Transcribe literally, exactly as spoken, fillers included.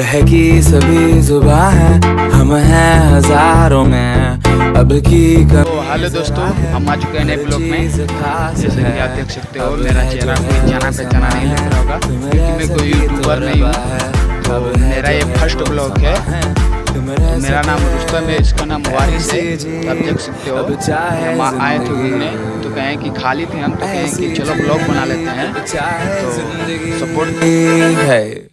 बहकी सभी जुबां है, हम हैं हजारों में अब की कम। तो हेलो दोस्तों, हम आ चुके हैं नए ब्लॉग में। जैसे कि आप देख सकते हो, मेरा चेहरा कोई जाना पहचाना नहीं लग रहा होगा क्योंकि मैं कोई यूट्यूबर नहीं हूँ। तो मेरा ये फर्स्ट ब्लॉग है। तो मेरा नाम रुस्तम है, इसका नाम वारिस है। तो आप देख सकते हो, हम आए थे घूमने तो कहें कि खाली थे हम, तो कहें कि चलो ब्लॉग बना लेते हैं। तो सपोर्ट है।